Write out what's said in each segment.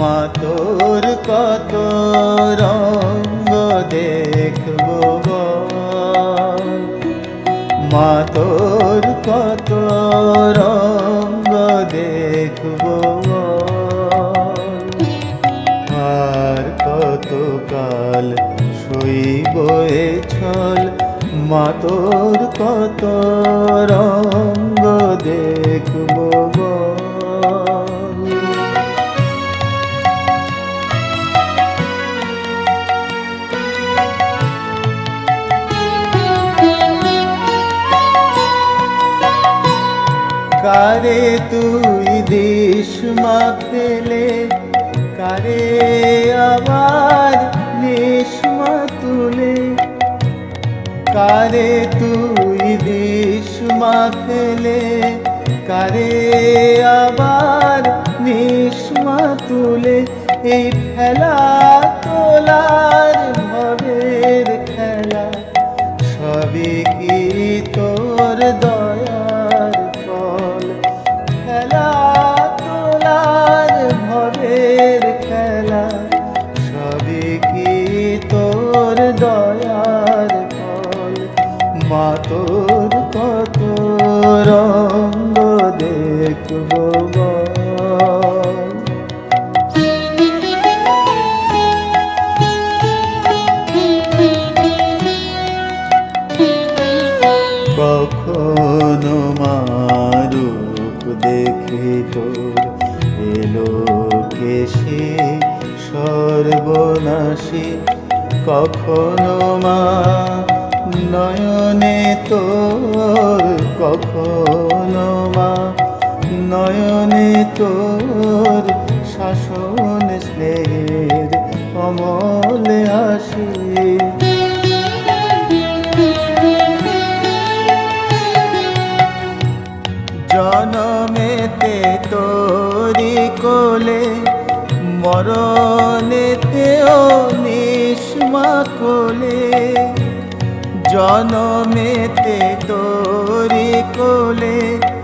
মা তোর কত রঙ্গ দেখবো বল, মা তোর কত রঙ্গ দেখবো বল, আর কত কাল সইব এ ছল, মা তোর কত রঙ্গ দেখবো বল। কারে তুই দিস মা ফেলে, কারে আবার নিস মা তুলে, কারে তুই দিস মা ফেলে, কারে আবার নিস মা তুলে। এই ফেলা তোলার ভবের খেলা, সবই কি তোর দয়ার ফল। খেলা তোলার ভবের খেলা, সবই কি তোর দয়ার ফল। মা তোর কত রঙ্গ দেখবো বল। কখনো মা রূপ দেখে তোর এলো কেশে সর্বনাশী, কখনো মা নয়নে তোর, কখনো মা নয়নে তোর শাসন স্নেহের অমল হাসি। জনমেতে তোরি কোলে, মরণেতেও নিস মা কোলে। জনমেতে তোরি কোলে,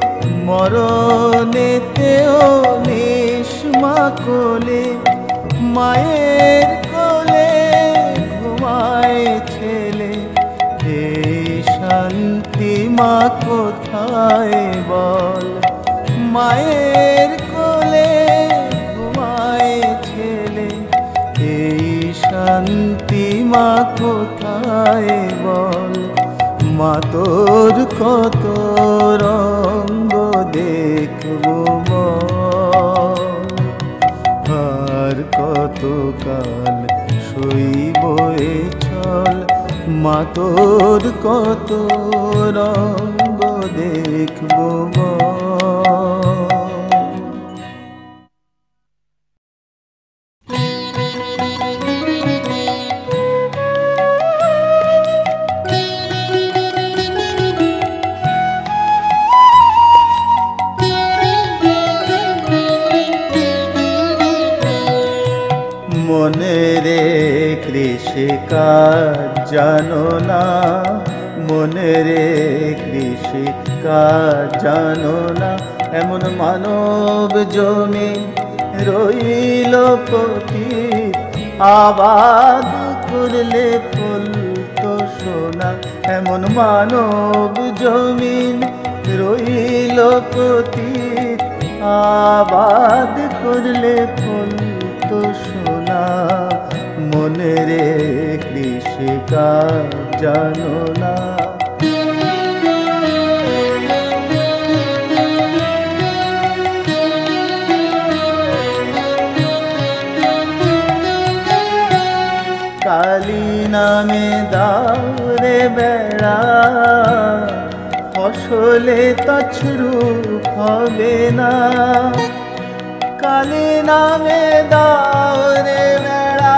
মরণেতেও নিস মা কোলে। মায়ের কোলে ঘুমায় ছেলে, এই শান্তি মা কোথায় বল। মায়ের কোলে ঘুমায় ছেলে, এই শান্তি মা কোথায় বল। মা তোর কত রঙ্গ দেখবো বল, আর কত কাল সইব এ ছল। মা তোর কত রঙ্গ দেখবো বল। মনে রে কৃষিকাজ জানো না, মনে রে কৃষিকাজ জানো না। এমন মানব জমি রইল পতিত, আবাদ করলে ফুল তো সোনা। এমন মানব জমিন রইল পতিত, আবাদ করলে ফুল তো সোনা। মনে রে কৃষিকাজ জানো না। কালী নামে দাওরে বেড়া, ফসলে তছরূপ হবে না। কালী নামে দাওরে বেড়া,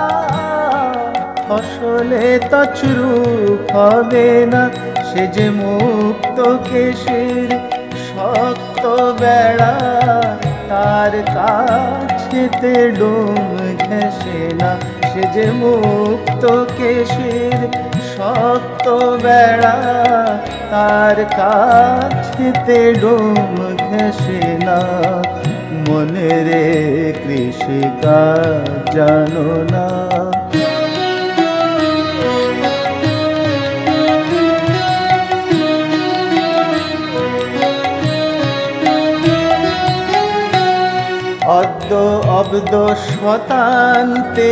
ফসলে তছরূপ হবে না। সে যে মুক্ত কেশির শক্ত বেড়া, তার কাছেতে ডোম ঘেঁষে না। সে যে মুক্ত কেশির শক্ত বেড়া, তার কাছেতে ডোম ঘেঁষে না। মনে রে কৃষিকাজ জানো না। অদ্য অব্দ শতান্তে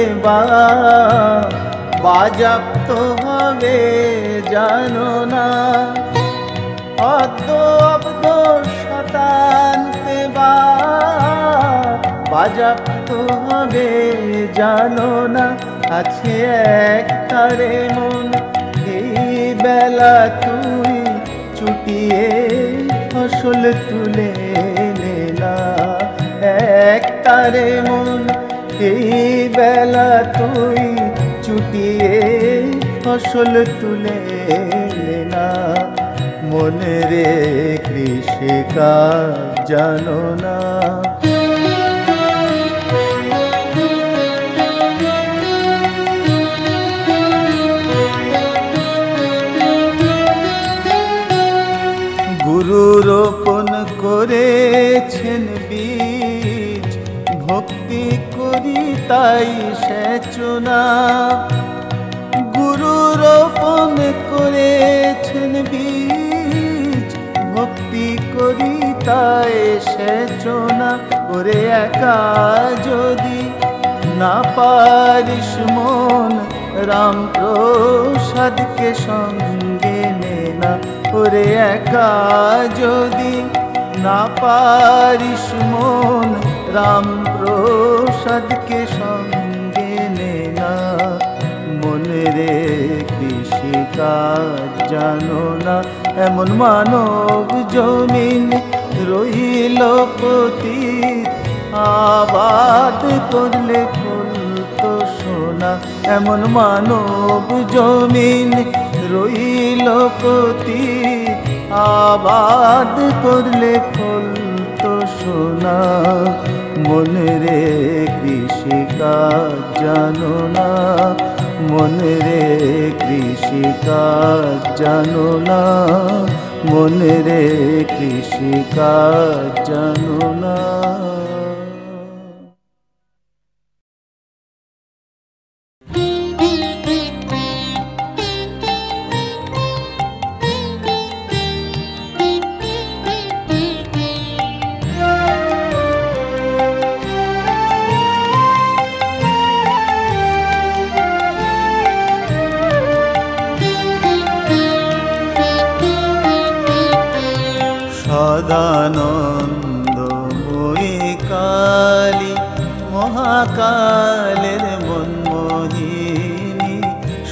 বাজাপ্ত হবে জানো না। অদ্য অব্দ শতান্তে বাজাপ্ত হবে জানো না। আছে এক তারে মন এই বেলা তুই চুটিয়ে ফসল তুলে নে না। এক তারে মন এই বেলা তুই চুটিয়ে ফসল তুলে নে না। মনে রে কৃষিকাজ জানো না। গুরু রোপণ করেছেন বীজ, ভক্তি করি তাই সেচনা। গুরু রোপণ করেছেন বীজ, ভক্তি করি তাই সেচনা। ওরে একা যদি না পারিস মন রাম প্রসাদকে সঙ্গে নে না। ওরে একা যদি না পারিস মন রাম প্রসাদকে সঙ্গে নে না। মনে রে কৃষিকাজ জানো না। এমন মানব জমিন রইল পতিত, আবাদ করলে ফুল তো সোনা। এমন মানব জমিন রইল পতিত, আবাদ করলে ফুল তো সোনা। মনে রে কৃষিকাজ জানো না। মনে রে কৃষিকাজ জানো না। মনে রে কৃষিকাজ জানো না। সদানন্দময়ী কালী মহাকালের মনমোহিনী।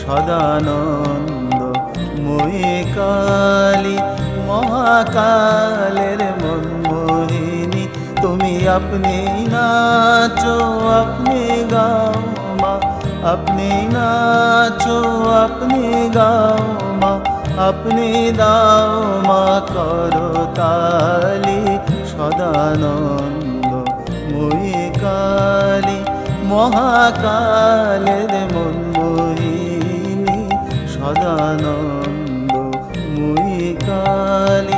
সদানন্দময়ী কালী মহাকালের মনমোহিনী। তুমি আপনি নাচো আপনি গাও মা, আপনি নাচো আপনি গাও মা। আপনি দাও মা করতালি। সদানন্দময়ী কালী মহাকালের মনমোহিনী। সদানন্দময়ী কালী।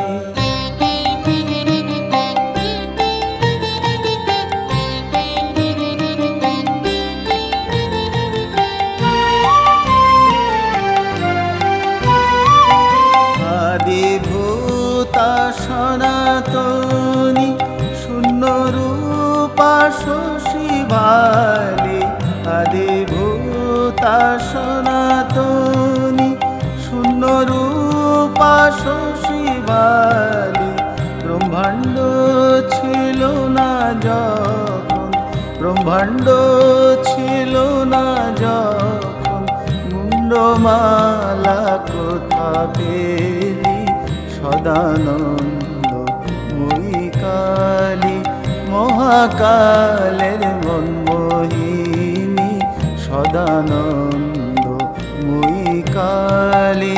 আদিভূতা সনাতনী শূন্যরূপা শশীবালী। আদিভূতা সনাতনী শূন্যরূপা শশীবালী। ব্রহ্মাণ্ড ছিল না যখন, ব্রহ্মাণ্ড ছিল না যখন, মুন্ডমালা কোথা পেলি। সদানন্দময়ী কালী মহাকালের মনমোহিনী। সদানন্দময়ী কালী।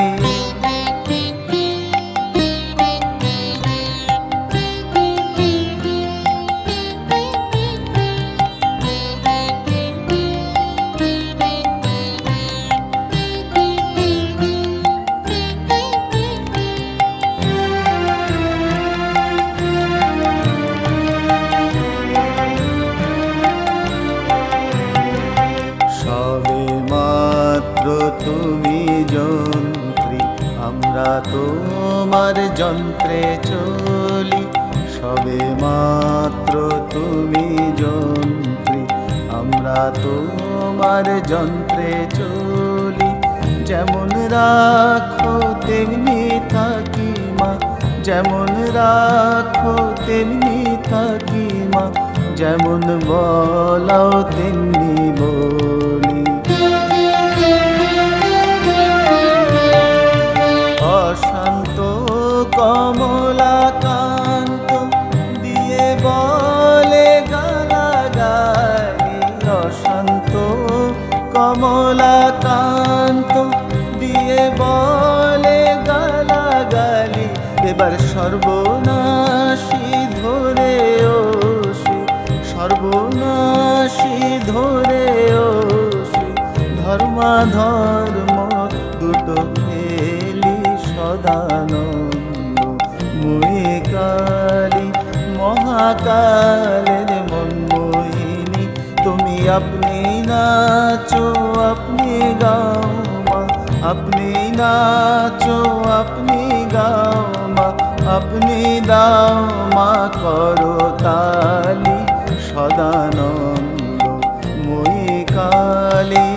তোমার যন্ত্রে চলি, সবে মাত্র তুমি যন্ত্রী। আমরা তোমার যন্ত্রে চলি, যেমন রাখো তেমনি থাকি মা, যেমন রাখো তেমনি থাকি মা, যেমন বলাও তেমনি বলি। অশান্ত কমলাকান্ত দিয়ে বলে গালাগালি, অশান্ত কমলাকান্ত দিয়ে বলে গালাগালি। এবার সর্বনাশী ধরে ওসি, সর্বনাশী ধরে ওসি, ধর্মাধর্ম দুটো ফেলি সদানন্দ। মুই কালী মহাকালের মনমোহিনী, তুমি আপনি নাচো আপনি গাও মা, আপনি নাচো আপনি গাও মা, আপনি দাও মা করো তালি সদানন্দ মই কালী।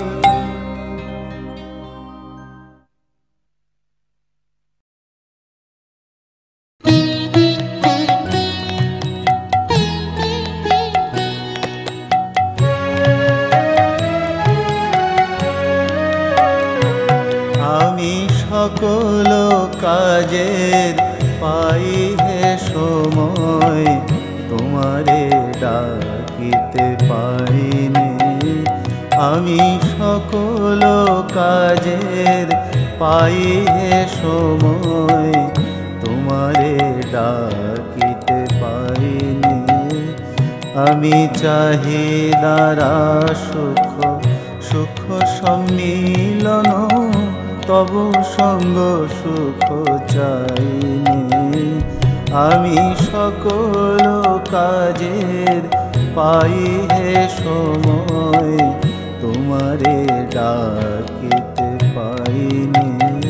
আমি সকল কাজের পাই হে সময়, তোমারে ডাকিতে পারিনি। আমি সকল কাজের পাই হে সময়, তোমারে ডাকিতে পারিনি। আমি চাহিদারা সুখ সুখ সম্মিলন, তব সঙ্গ সুখ চাইনি। আমি সকল কাজের পাই হে সময়, তোমারে ডাকিতে পাইনি।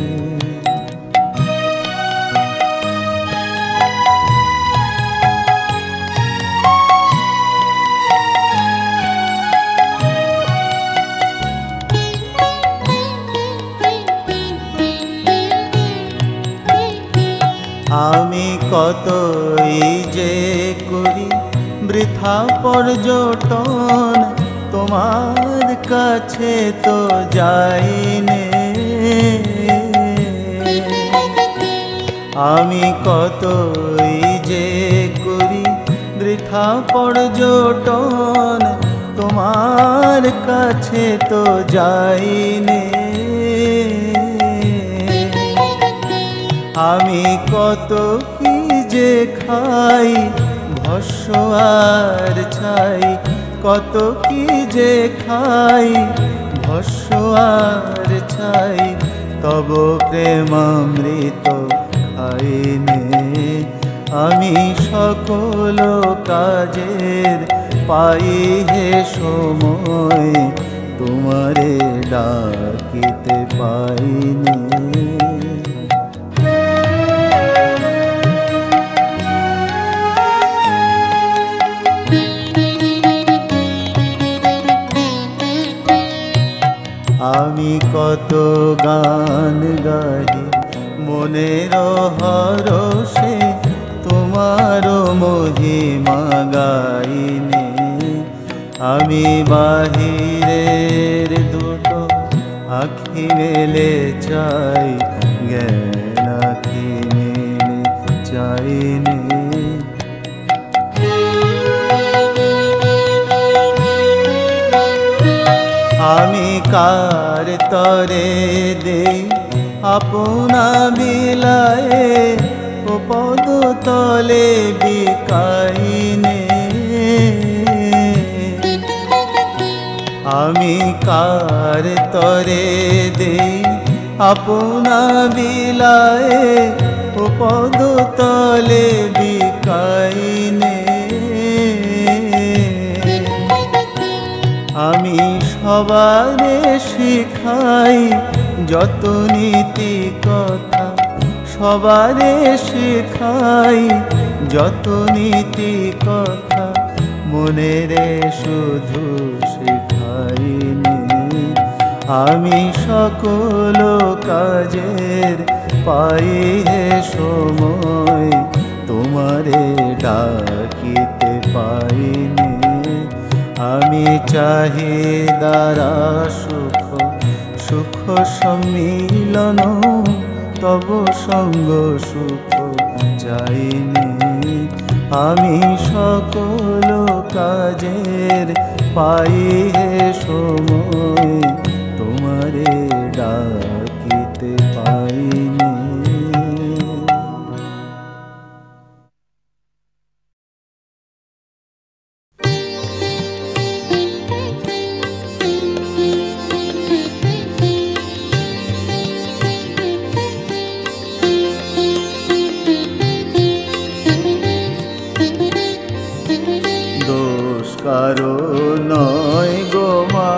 আমি কতই যে করি বৃথা পর্যটন, তোমার কাছে তো যাইনে। আমি কতই যে করি বৃথা পর্যটন, তোমার কাছে তো যাইনে। আমি কত কি যে খাই ভস্য আর ছাই, কত কি যে খাই ভস্য আর ছাই, তব প্রেমামৃত খাইনে। আমি সকল কাজের পাই হে সময়, তোমারে ডাকিতে পাইনি। আমি কত গান গাহি মনের হরষে, তোমার মহিমা গাইনে। আমি বাহিরের দুটো আখি মেলে চাই, জ্ঞান আখি মেলে চাইনে। আমি কার তরে দেই আপনা বিলায়ে, ও পদ তলে বিকাইনে। আমি কার তরে দেই আপনা বিলায়ে, ও পদ তলে বিকাইনে। আমি সবারে শিখাই যত নীতি কথা, সবারে শেখাই যত নীতি কথা, মনেরে শুধু শেখাইনি। আমি সকল কাজের পাই হে সময়, তোমারে ডাকিতে পাইনি। আমি চাহিদারা সুখ সুখ সম্মিলন, তব সঙ্গ সুখ চাইনি। আমি সকল কাজের পাই হে সময়, তোমারে ডাকিতে পাইনি। দোষ কারো নয় গো মা,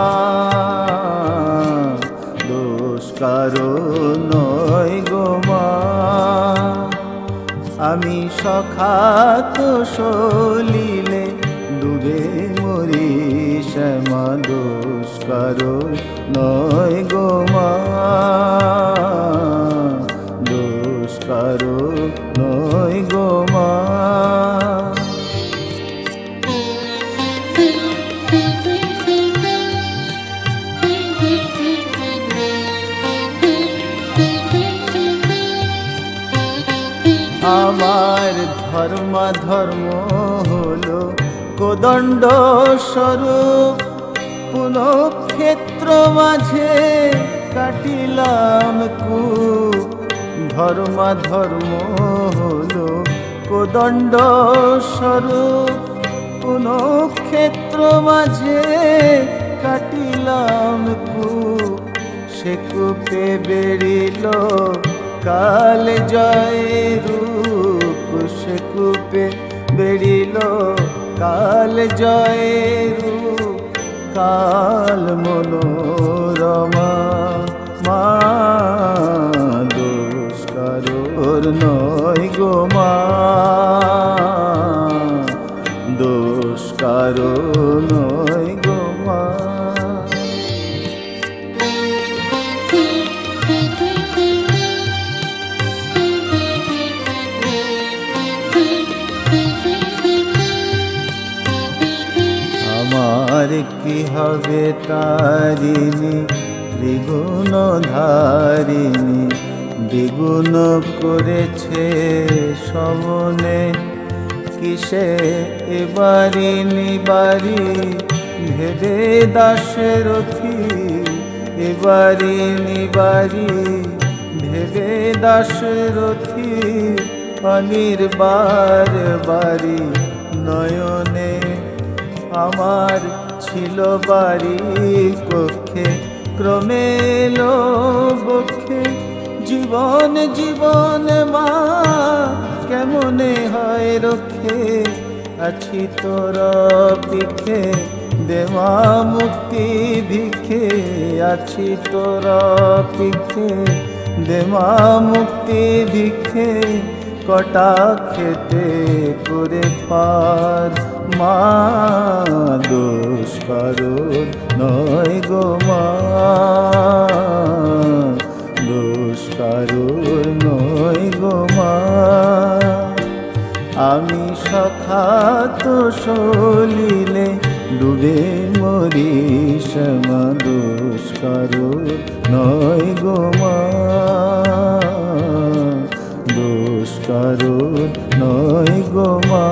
দোষ কারো নয় গো মা। আমি সখাত সলিলে ডুবে মরি শ্যামা, দোষ কারো নয় গো মা, দোষ কারো নয় গো মা। আমার ধর্ম হলো কোদণ্ড স্বরূপ, পুনঃক্ষেত্র মাঝে কাটিলাম কূপ। ধর্ম হলো কোদণ্ড স্বরূপ, পুনঃক্ষেত্র মাঝে কাটিলাম কূপ। সে কূপে বেরিল কাল জয় রূপ, সে কূপে বেরিল কাল জয় রূপ। কাল মনোরমা মা, দোষ কারোর নয় গো মা, দোষ কারোর নয় গো মা। আমার কি হবে তারিণী দ্বিগুণ ধারিণী, দ্বিগুণ করেছে সমনে। কিসে এবারি নিবারি ভেবে দাশরথী, এবারি নিবারি ভেবে দাশরথী। অনির্বার বাড়ি নয়নে আমার ছিল বাড়ি কক্ষে, ক্রমে এলো বক্ষে। জীবন জীবন মা কেমনে হয় রক্ষে, আছি তোর পিঠে দে মা মুক্তি ভিক্ষে। আছি তোর পিঠে দে মা মুক্তি ভিক্ষে। কটা খেতে করে পার মা, দোষ কারোর নয় গো মা, দোষ কারোর নয় গো মা। আমি সখাত সলিলে ডুবে মরি শ্যামা, দোষ কারোর নয় গো মা, দোষ কারোর নয় গো মা।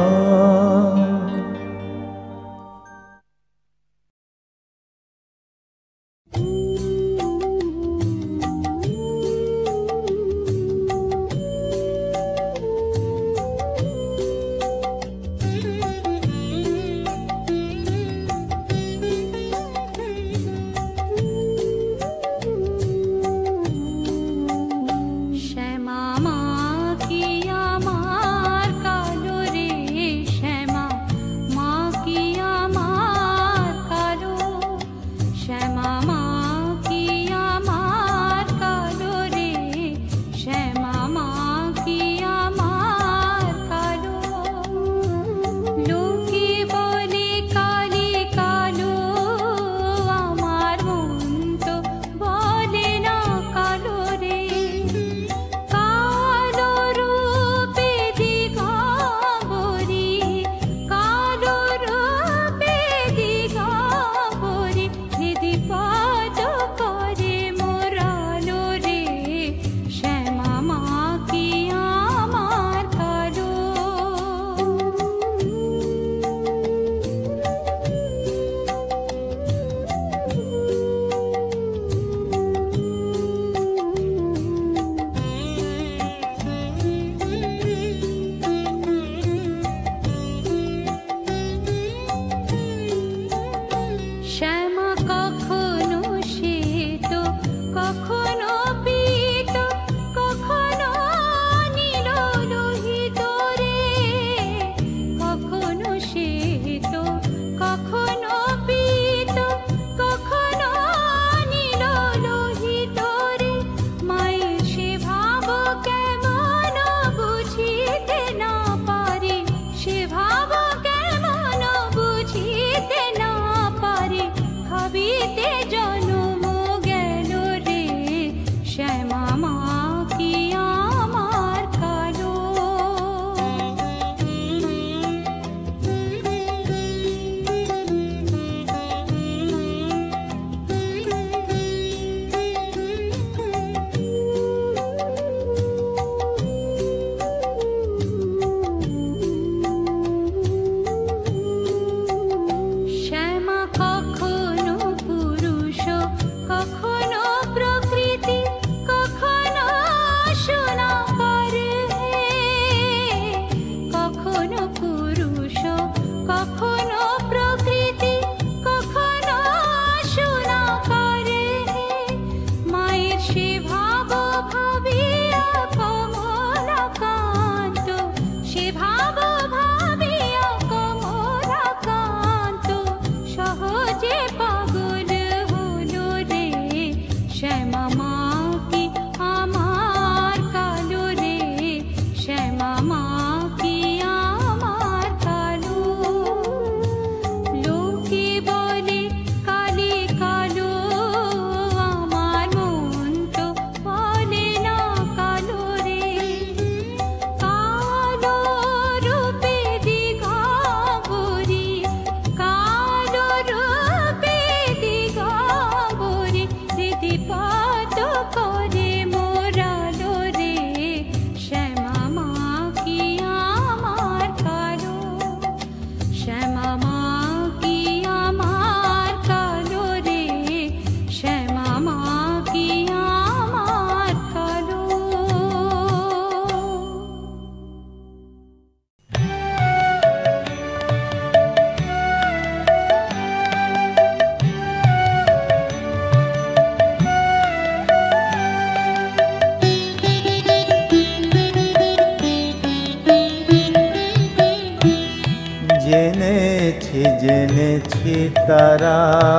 জেনেছি তারা।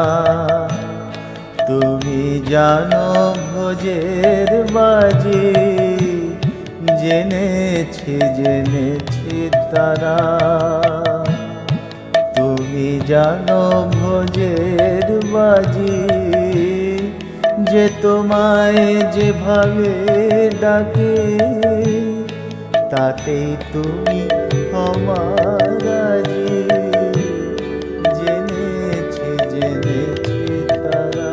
তুমি জানো ভোজের বাজি, জেনেছি জেনেছি তারা। তুমি জানো ভোজের বাজি, যে তোমায় যেভাবে ডাকে, তাতেই তুমি আমার রাজি। জেনেছি জেনেছি তারা।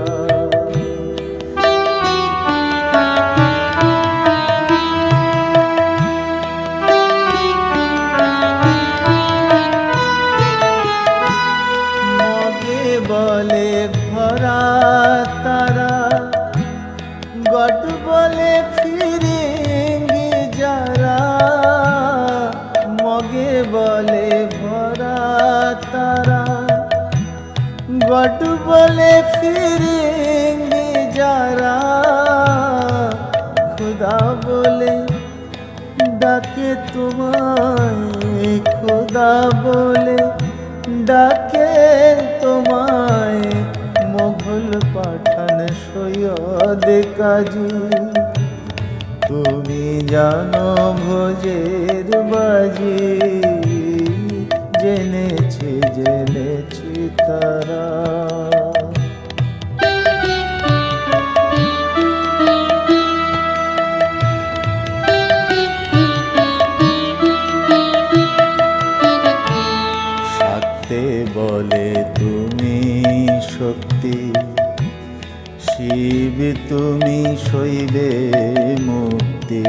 মগে বলে ভরা তারা, গড বলে ফিরিঙ্গি যারা। মগে বলে ভরা তারা, গড বলে ফিরিঙ্গি যারা। খুদা বলে ডাকে তোমায়, খুদা বলে ডাকে তোমায়। মোঘল পাঠান সৈয়দ কাজী, তুমি জানো ভোজের বাজি, জেনেছি জেনেছি তারা। শাক্তে বলে তুমি শক্তি, শিব তুমি শৈলে মুক্তি।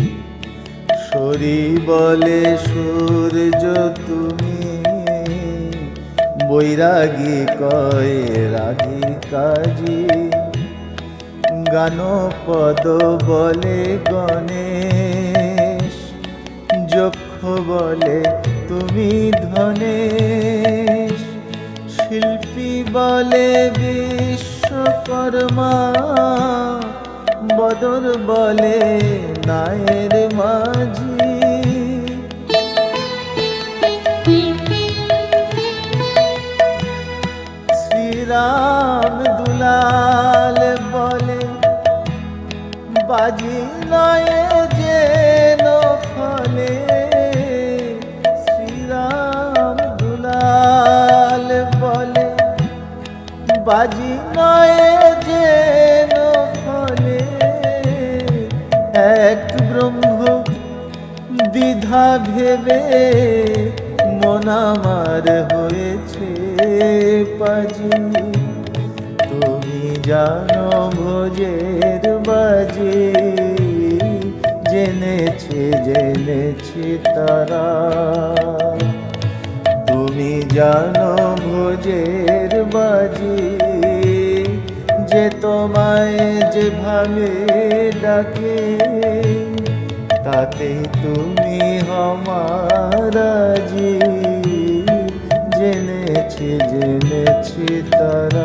শরী বলে সূর্য তুমি, বৈরাগী কয় রাধিকাজি। গানপদ বলে গণেশ, যক্ষ বলে তুমি ধনেশ। শিল্পী বলে বিশ্বকর্মা, বদর বলে নায়ের মাঝি। শ্রীরাম দুলাল বলে বাজি নয় যেন ফলে। শ্রীরাম দুলাল বলে বাজি নয় যেন ফলে। এক ব্রহ্ম দ্বিধা ভেবে মন আমার হয়েছে পাজি। তুমি জানো ভোজের বাজি, জেনেছি জেনেছি তারা। তুমি জানো ভোজের বাজি, যে তোমায় যেভাবে ডাকে, তাতে তুমি আমার রাজি। জেনেছি জেনেছি তারা।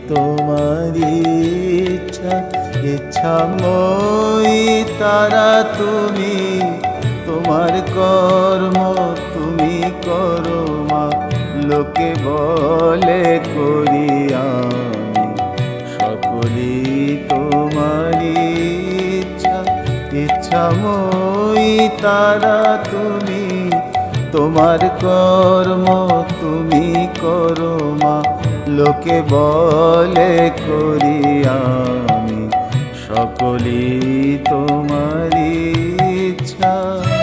তোমারি ইচ্ছা, ইচ্ছাময়ী তারা তুমি, তোমার কর্ম তুমি করো মা, লোকে বলে করি আমি সকলি তোমারি ইচ্ছা, ইচ্ছাময়ী তারা তুমি, তোমার কর্ম তুমি করো মা, লোকে বলে করি আমি সকলি তোমারি ইচ্ছা।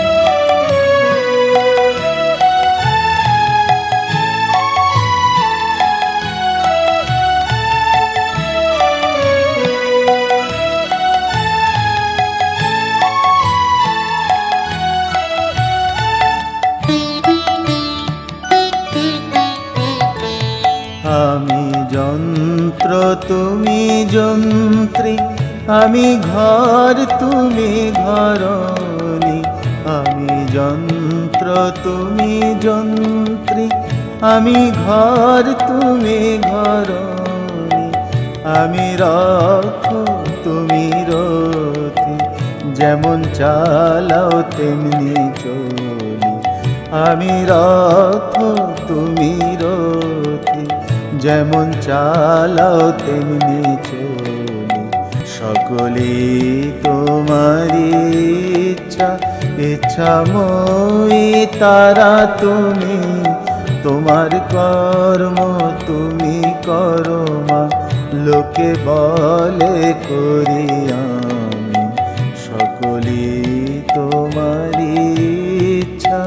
আমি যন্ত্র তুমি যন্ত্রী, আমি ঘর তুমি ঘরণী, আমি যন্ত্র তুমি যন্ত্রী, আমি ঘর তুমি ঘরণী, আমি রথ তুমি রথী, যেমন চালাও তেমনি চলি, আমি রথ তুমি রথী, যেমন চালাও তেমনি চলি, সকলি তোমারি ইচ্ছা, ইচ্ছাময়ী তারা তুমি, তোমার কর্ম তুমি করো মা, লোকে বলে করি আমি সকলি তোমারি ইচ্ছা।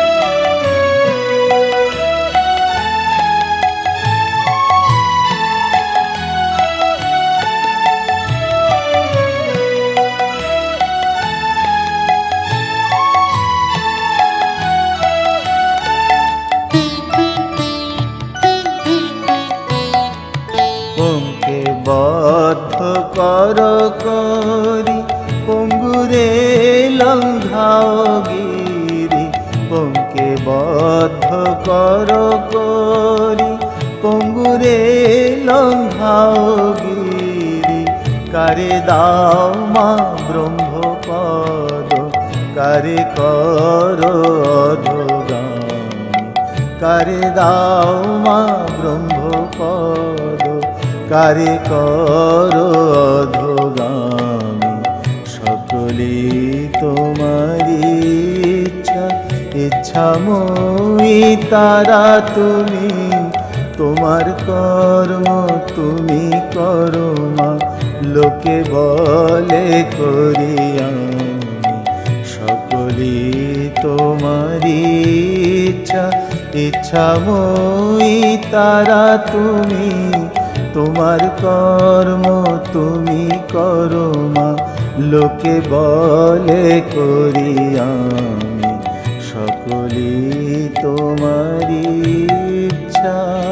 পঙ্কে বদ্ধ কর করি, পঙ্গুরে লঙ্ঘাও গিরি, পঙ্কে বদ্ধ কর করি, পঙ্গুরে লঙ্ঘাও গিরি, কারে দাও মা ব্রহ্মপদ, কারে কর অধোগামী, কারে দাও মা ব্রহ্মপদ, কারে করো অধোগামী, সকলি তোমারি ইচ্ছা, ইচ্ছাময়ী তারা তুমি, তোমার কর্ম তুমি করো মা, লোকে বলে করি আমি সকলি তোমারি ইচ্ছা, ইচ্ছাময়ী তারা তুমি, তোমার কর্ম তুমি করো মা, লোকে বলে করি আমি সকলি তোমারি ইচ্ছা।